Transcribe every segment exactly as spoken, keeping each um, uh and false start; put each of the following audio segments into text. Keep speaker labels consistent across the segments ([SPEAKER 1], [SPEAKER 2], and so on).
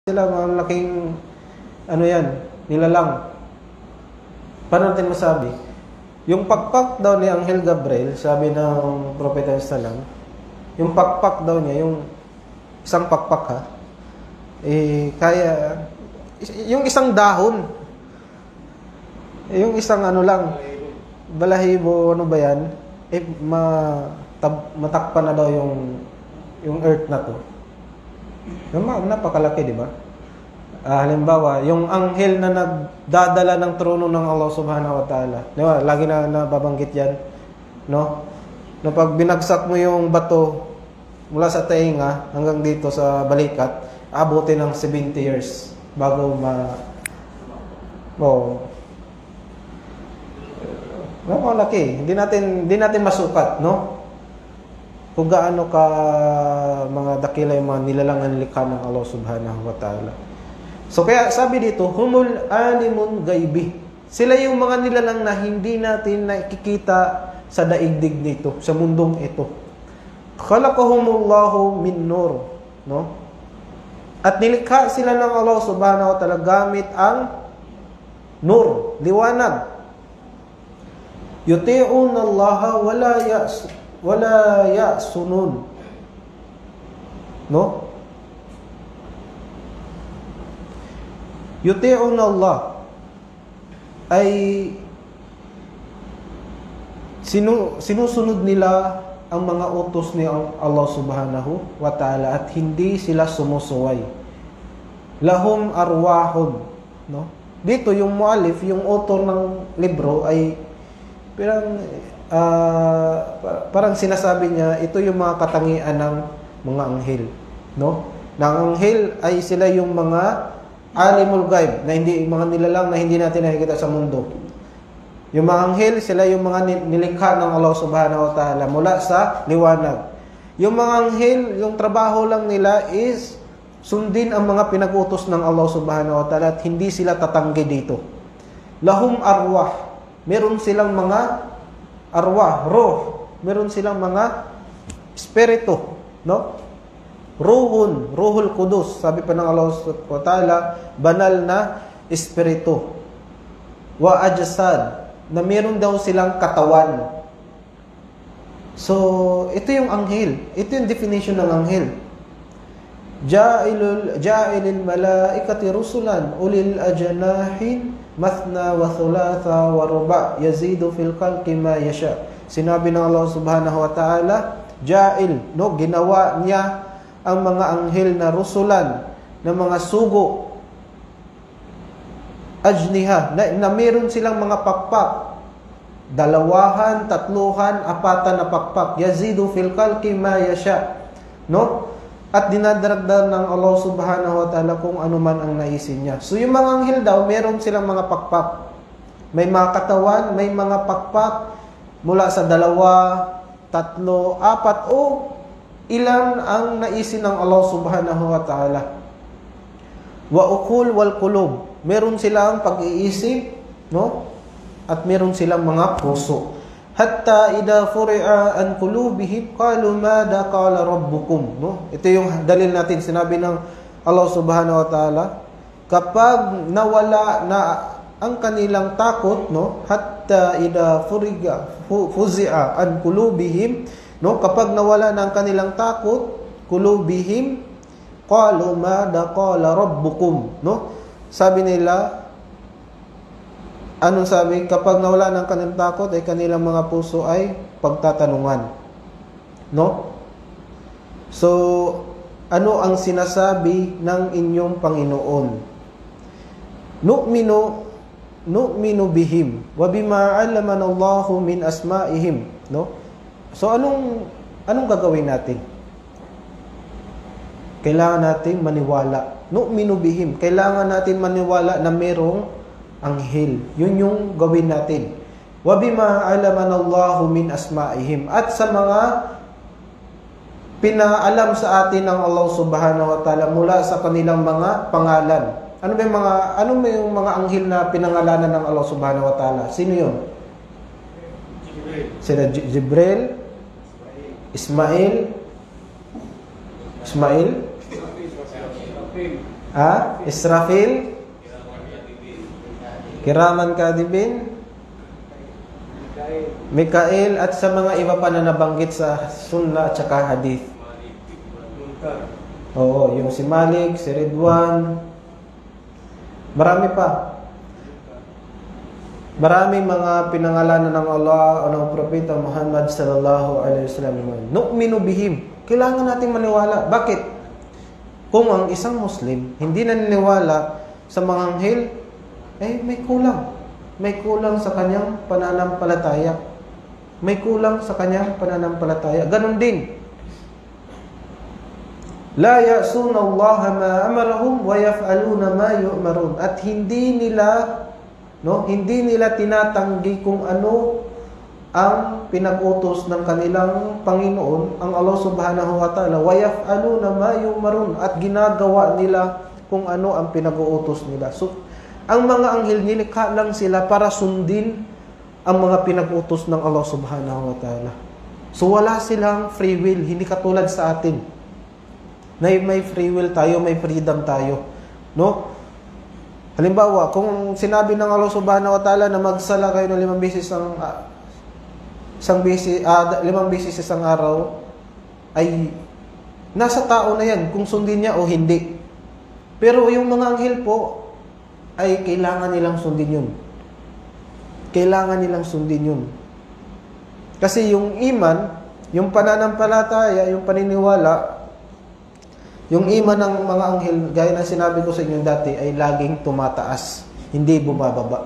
[SPEAKER 1] sila, malaking ano yan, nilalang. Paano natin masabi? Yung pakpak daw ni Anghel Gabriel, sabi ng Propeta Salam, yung pakpak daw niya, yung isang pakpak ha, eh, kaya, yung isang dahon, yung isang ano lang, balahibo, ano ba yan, eh, matab, matakpan na daw yung, yung earth na to. Napakalaki, di ba? Uh, halimbawa, yung anghel na nagdadala ng trono ng Allah subhanahu wa ta'ala. Di ba? Lagi na nababanggit yan. No? Na pag binagsak mo yung bato mula sa tainga hanggang dito sa balikat, abutin ng seventy years bago ma... Oh. Napakalaki. Hindi natin, hindi natin masukat, no? Kung gaano ka mga dakila yung mga nilalangan likha ng Allah subhanahu wa ta'ala. So kaya sabi dito, humul alimun gaibi. Sila yung mga nilalang na hindi natin nakikita sa daigdig nito, sa mundong ito. Khalaqahumullahu min nur, no? At nilikha sila ng Allah subhanahu wa ta'ala gamit ang nur, liwanag. Yuti'un Allah wala ya'su wala ya'sunun, no? Yuti'un Allah ay sinu, sinusunod nila ang mga utos ni Allah subhanahu wa ta'ala at hindi sila sumusuway. Lahum arwahun, no? Dito yung mualif, yung author ng libro ay parang uh, parang sinasabi niya ito yung mga katangian ng mga anghel, no? Nang anghel ay sila yung mga alimul ghaib, na hindi mga nilalang na hindi natin nakikita sa mundo. Yung mga anghel, sila yung mga nilikha ng Allah subhanahu wa ta'ala mula sa liwanag. Yung mga anghel, yung trabaho lang nila is sundin ang mga pinag-utos ng Allah subhanahu wa ta'ala at hindi sila tatanggi dito. Lahum arwah, meron silang mga arwah, roh, meron silang mga espiritu, no? Ruhun, Ruhul Qudus, sabi pa ng Allah subhanahu wa ta'ala, banal na espiritu. Wa ajsad, na meron daw silang katawan. So, ito yung anghel. Ito yung definition ng anghel. Ja'ilul ja'ilil malaikati rusulan ulil ajnahin mathna wa thulatha wa ruba' yazidu fil khalqi ma yasha. Sinabi ng Allah subhanahu wa ta'ala, ja'il, no, ginawa niya ang mga anghel na rusulan, na mga sugo, ajniha, na, na meron silang mga pakpak, dalawahan, tatluhan, apatan na pakpak, yazidu fil khalqi ma yasha, no? At dinadaragdag ng Allah subhanahu wa ta'ala kung ano man ang naisin niya. So yung mga anghel daw, meron silang mga pakpak, may mga katawan, may mga pakpak mula sa dalawa, tatlo, apat, o ilan ang naisin ng Allah subhanahu wa ta'ala. Wa ukul wal qulub, meron silang pag-iisip, no? At meron silang mga puso. Hatta idha furi'a an qulubihim qalu madha qala rabbukum, no? Ito yung dalil natin, sinabi ng Allah subhanahu wa ta'ala, kapag nawala na ang kanilang takot, no? Hatta idha furiga fuzi'a an qulubihim, no, kapag nawala ng kanilang takot, kulubihim, qalu madha qala rabbukum, no? Sabi nila, anong sabi? Kapag nawala ng kanilang takot, ay kanilang mga puso ay pagtatanungan, no? So, ano ang sinasabi ng inyong Panginoon? Nu'minu nu'minu bihim wa bima 'allamana Allahu min asma'ihim, no? So, anong, anong gagawin natin? Kailangan natin maniwala. Nu'minu bihim. Kailangan natin maniwala na merong anghel. Yun yung gawin natin. Wa bima 'allamana Allahu min asma'ihim. At sa mga pinaalam sa atin ng Allah subhanahu wa ta'ala mula sa kanilang mga pangalan. Ano ba yung mga, ano ba yung mga anghel na pinangalanan ng Allah subhanahu wa ta'ala? Sino yun? Sila Jibril, Ismail, Ismail, Ah, Israfil, Kiraman Katibin, Mikael, at sa mga iba pa na nabanggit sa sunnah at saka hadith. Oo, yung si Malik, si Ridwan, marami pa. Maraming mga pinangalanan ng Allah o ng Propeta Muhammad sallallahu alaihi wasallam. Nu'minu bihim. Kailangan nating maniwala. Bakit? Kung ang isang Muslim hindi naniniwala sa mga anghel, eh may kulang. May kulang sa kanyang pananampalataya. May kulang sa kanyang pananampalataya. Ganon din. La ya'suna Allah ma amarahum wa yaf'aluna ma yu'marun. At hindi nila no, hindi nila tinatanggi kung ano ang pinag-utos ng kanilang Panginoon, ang Allah Subhanahu wa Ta'ala, wa yaf'aluna ma yu'marun, at ginagawa nila kung ano ang pinag-uutos nila. So, ang mga anghel nilikha lang sila para sundin ang mga pinag-utos ng Allah Subhanahu wa Ta'ala. So, wala silang free will, hindi katulad sa atin. Na may free will tayo, may freedom tayo. No? Halimbawa, kung sinabi ng Allah Subhanahu wa Ta'ala na magsala kayo ng limang beses ang uh, isang beses, uh, limang beses isang araw, ay nasa tao na yan kung sundin niya o hindi. Pero yung mga anghel po ay kailangan nilang sundin yun. Kailangan nilang sundin yun. Kasi yung iman, yung pananampalataya, yung paniniwala, yung iman ng mga anghel, gaya ng sinabi ko sa inyo dati, ay laging tumataas, hindi bumababa.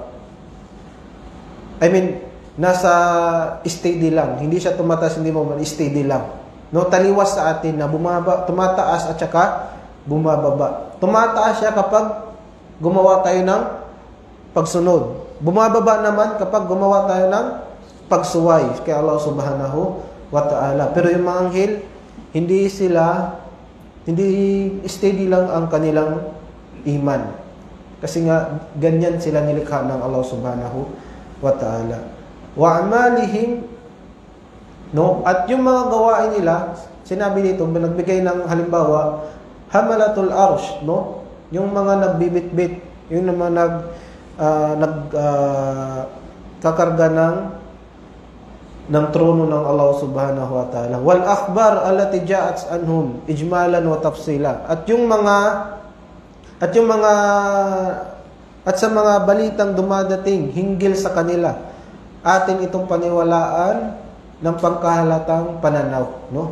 [SPEAKER 1] I mean, nasa steady lang. Hindi siya tumataas, hindi bumababa, steady lang. No, taliwas sa atin na bumaba, tumataas at saka bumababa. Tumataas siya kapag gumawa tayo ng pagsunod. Bumababa naman kapag gumawa tayo ng pagsuway kay Allah Subhanahu wa Ta'ala. Pero yung mga anghel, hindi sila Hindi steady lang ang kanilang iman. Kasi nga, ganyan sila nilikha ng Allah Subhanahu wa Ta'ala. Wa amalihim, no? At yung mga gawain nila, sinabi dito, nagbigay ng halimbawa, hamalatul arsh, no? Yung mga nagbibit-bit, yung mga nag, uh, nag, uh, kakarga ng ng trono ng Allah Subhanahu wa Ta'ala. Wal akhbar allati ja'at anhum ijmalan wa tafsila. At yung mga at yung mga at sa mga balitang dumadating hinggil sa kanila, atin itong paniwalaan ng pangkahalatang pananaw, no?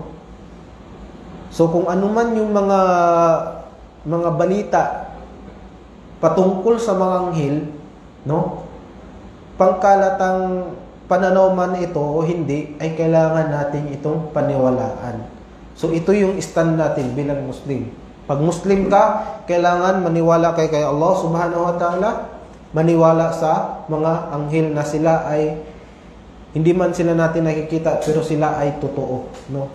[SPEAKER 1] So kung ano man yung mga mga balita patungkol sa mga anghel, no? Pangkalatang pananaw man ito o hindi, ay kailangan natin itong paniwalaan. So ito yung stand natin bilang Muslim. Pag Muslim ka, kailangan maniwala kay kay Allah Subhanahu wa Ta'ala, maniwala sa mga anghel na sila ay hindi man sila natin nakikita, pero sila ay totoo, no?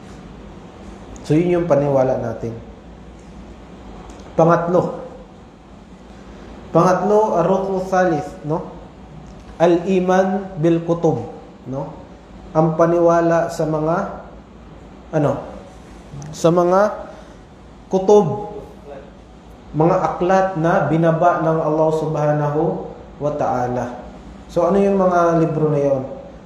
[SPEAKER 1] So yun yung paniwala natin. Pangatlo. Pangatlo, ar-ruknu thalith, no? Al-iman bil kutub, no? Ang paniwala sa mga ano? Sa mga kutub, mga aklat na binaba ng Allah Subhanahu wa Ta'ala. So ano yung mga libro na 'yon?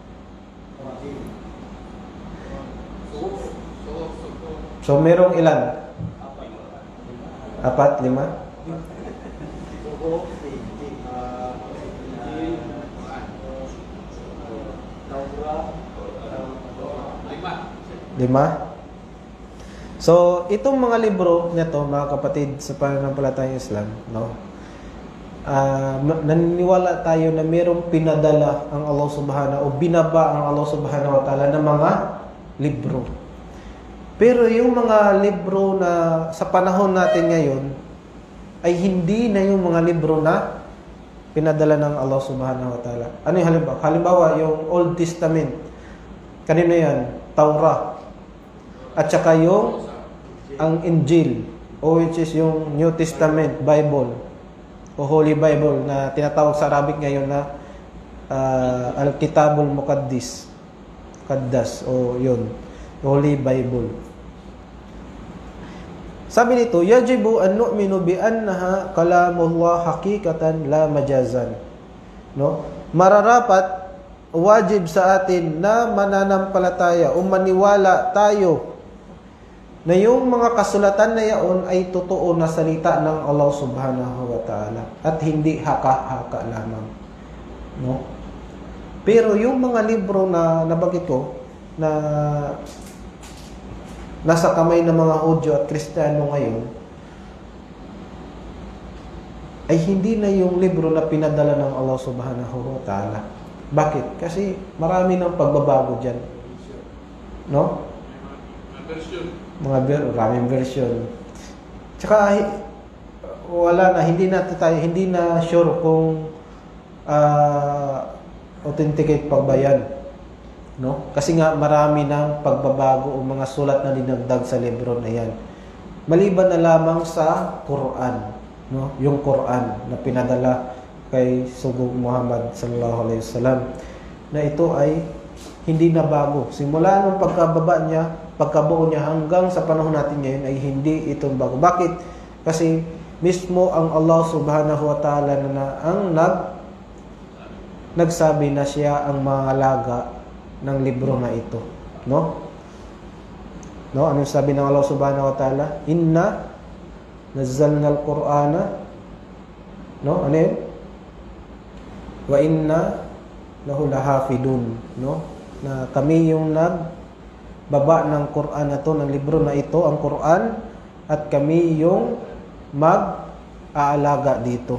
[SPEAKER 1] So merong ilan? Apat, lima? Lima? So, itong mga libro nito, mga kapatid sa pananampalatayang Islam, no? Uh, naniniwala tayo na mayroong pinadala ang Allah Subhanahu o binaba ang Allah Subhanahu wa Ta'ala ng mga libro. Pero yung mga libro na sa panahon natin ngayon ay hindi na yung mga libro na pinadala ng Allah Subhanahu wa Ta'ala. Ano yung halimbawa? Halimbawa, yung Old Testament. Kanino yan? Taurah. At saka yung ang Injil, o which is yung New Testament Bible o Holy Bible na tinatawag sa Arabic ngayon na uh, Al-Kitabul Muqaddis, Qaddas, o yun, Holy Bible. Sabi nito, yajibu an nu'minu bi annaha kalamullah hakikatan la majazan. No? Mararapat, wajib sa atin na mananampalataya o maniwala tayo na yung mga kasulatan na yaon ay totoo na salita ng Allah subhanahu wa ta'ala at hindi haka-haka lamang. No? Pero yung mga libro na nabanggit ko na nasa kamay ng mga Hudyo at Kristiyano ngayon ay hindi na yung libro na pinadala ng Allah subhanahu wa ta'ala. Bakit? Kasi marami ng pagbabago dyan. No? Mga ver, maraming version. Tsaka wala na, hindi na tayo, hindi na sure kung uh, authenticate pa ba yan. No? Kasi nga marami ng pagbabago o mga sulat na dinagdag sa libro na yan. Maliban na lamang sa Quran, no? Yung Quran na pinadala kay Sugong Muhammad sallallahu alaihi wasallam, na ito ay hindi na bago. Simula nung pagkababa niya, pagkabuo niya hanggang sa panahon natin ngayon ay hindi ito bago. Bakit? Kasi mismo ang Allah subhanahu wa ta'ala na, na ang nag nagsabi na siya ang mangalaga ng libro na ito. No? No? Ano sabi ng Allah subhanahu wa ta'ala? Inna nazzalna al-Qur'ana. No? Ano yun? Wa inna lahu lahafidun. No? Na kami yung nagbaba ng Quran na to, ng libro na ito, ang Quran, at kami yung mag-aalaga dito.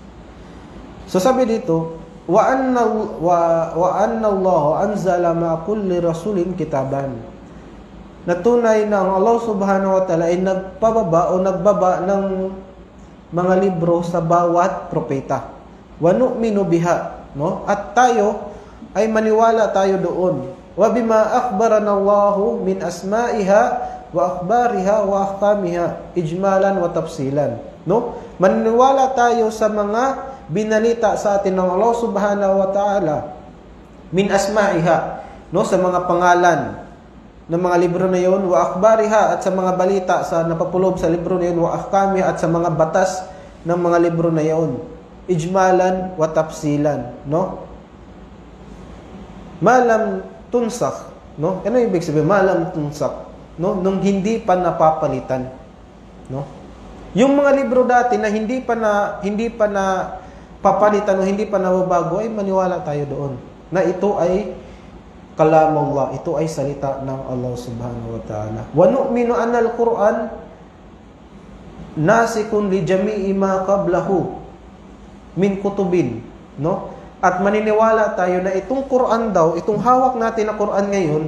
[SPEAKER 1] So sabi dito, wa anna wa, wa anna Allah anzala ma kulli rasulin kitaban. Natunay na ang Allah subhanahu wa ta'ala ay nagpababa o nagbaba ng mga libro sa bawat propeta. Wa nu'minu biha, no? At tayo ay maniwala tayo doon. Wa bima akhbarana Allahu min asma'iha wa akhbariha wa ahkamiha ijmalan wa tafsilan. No? Maniwala tayo sa mga binalita sa atin ng Allah subhanahu wa ta'ala min asma'iha, no? Sa mga pangalan ng mga libro na yon, wa akhbariha, at sa mga balita sa napapulob sa libro na yon, wa ahkamiha, at sa mga batas ng mga libro na yon, ijmalan wa tafsilan, no? Malam tunsak, no? Ano ibig sabihin? Malam tunsak, no? Nung hindi pa napapalitan, no? Yung mga libro dati na hindi pa na hindi pa na papalitan o hindi pa nababago, ay maniwala tayo doon na ito ay kalamullah, ito ay salita ng Allah subhanahu wa ta'ala. Wa nu'minu anna al-Quran nasikun li jami'i ma qablahu min kutubin, no? At maniniwala tayo na itong Quran daw, itong hawak natin na Quran ngayon,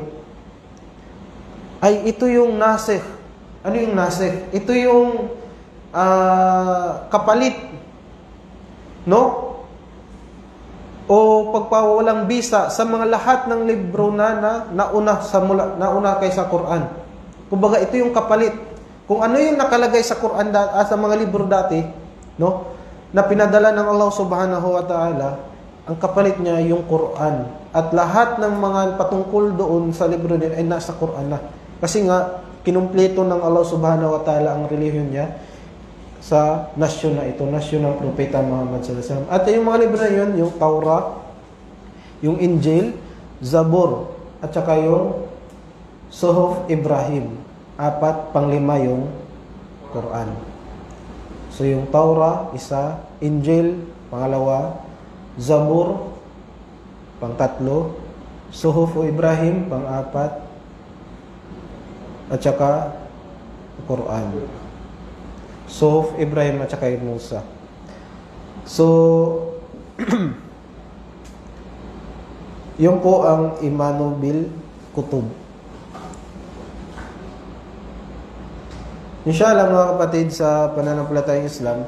[SPEAKER 1] ay ito yung nasikh. Ano yung nasikh? Ito yung uh, kapalit, no? O pagpawalang bisa sa mga lahat ng libro na, na nauna sa mula, nauna kay sa Quran. Kumbaga ito yung kapalit. Kung ano yung nakalagay sa Quran da, ah, sa mga libro dati, no? Na pinadala ng Allah subhanahu wa ta'ala, ang kapalit niya yung Quran. At lahat ng mga patungkol doon sa libro din ay nasa Quran na. Kasi nga, kinumpleto ng Allah subhanahu wa ta'ala ang relihiyon niya sa nasyon na ito, nasyon ng Propeta Muhammad sallallahu alaihi wasallam. At yung mga libro na yun, yung Taurah, yung Injil, Zabur, at saka yung Suhuf Ibrahim. Apat, panglima yung Quran. So yung Taurah, isa, Injil, pangalawa, Zabur, pangtatlo, Suhuf Ibrahim, pang-apat, at saka Quran. Suhuf Ibrahim at saka Musa. So, yun po ang Imanu bil Kutub. Inshallah mga kapatid, sa pananampalatayang Islam,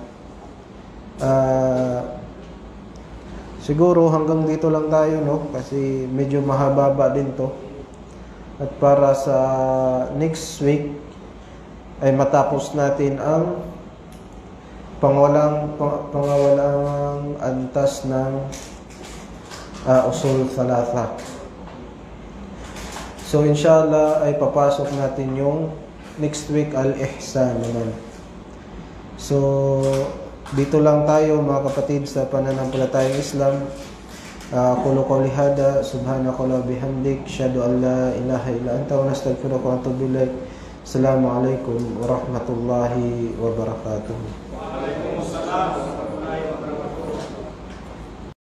[SPEAKER 1] uh, siguro hanggang dito lang tayo, no? Kasi medyo mahaba din to. At para sa next week ay matapos natin ang pangawalang pangawalang antas ng uh, usul thalatha. So inshallah ay papasok natin yung next week al-ihsan naman. So, dito lang tayo mga kapatid sa pananampalatayang Islam. Aqulu qawli hada, subhanakallahumma bihamdik, asyhadu an la ilaha illa anta, wa nastaghfiruka wa atubu ilaik. Assalamualaikum warahmatullahi wabarakatuh.
[SPEAKER 2] Waalaikumsalam.